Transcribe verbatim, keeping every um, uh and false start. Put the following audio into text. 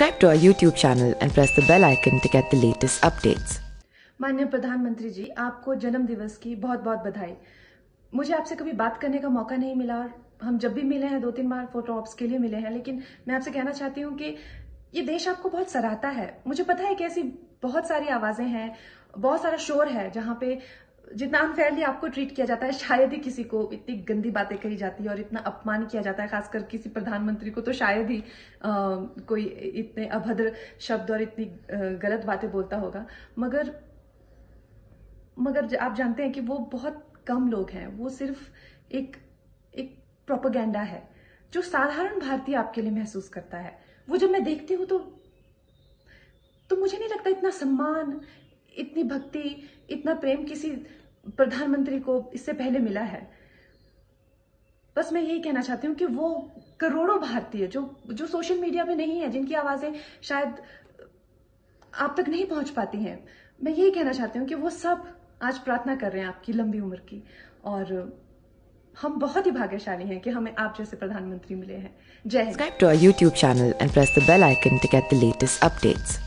Subscribe to our YouTube channel and press the bell icon to get the latest updates. माननीय प्रधानमंत्री जी, आपको जन्म दिवस की बहुत बहुत बधाई। मुझे आपसे कभी बात करने का मौका नहीं मिला और हम जब भी मिले हैं दो तीन बार फोटो ऑप्स के लिए मिले हैं, लेकिन मैं आपसे कहना चाहती हूँ कि ये देश आपको बहुत सराहता है। मुझे पता है कि ऐसी बहुत सारी आवाजें हैं, बहुत सारा शोर है जहाँ पे जितना अनफेयरली आपको ट्रीट किया जाता है, शायद ही किसी को इतनी गंदी बातें कही जाती है और इतना अपमान किया जाता है, खासकर किसी प्रधानमंत्री को तो शायद ही आ, कोई इतने अभद्र शब्द और इतनी गलत बातें बोलता होगा। मगर मगर आप जानते हैं कि वो बहुत कम लोग हैं, वो सिर्फ एक एक प्रोपेगेंडा है जो साधारण भारतीय आपके लिए महसूस करता है। वो जब मैं देखती हूँ तो तो मुझे नहीं लगता इतना सम्मान, इतनी भक्ति, इतना प्रेम किसी प्रधानमंत्री को इससे पहले मिला है। बस मैं यही कहना चाहती हूँ कि वो करोड़ों भारतीय जो जो सोशल मीडिया पे नहीं है, जिनकी आवाजें शायद आप तक नहीं पहुंच पाती हैं, मैं यही कहना चाहती हूँ कि वो सब आज प्रार्थना कर रहे हैं आपकी लंबी उम्र की, और हम बहुत ही भाग्यशाली हैं कि हमें आप जैसे प्रधानमंत्री मिले हैं। जय Hind. Subscribe to our YouTube channel and press the bell icon to get the latest updates.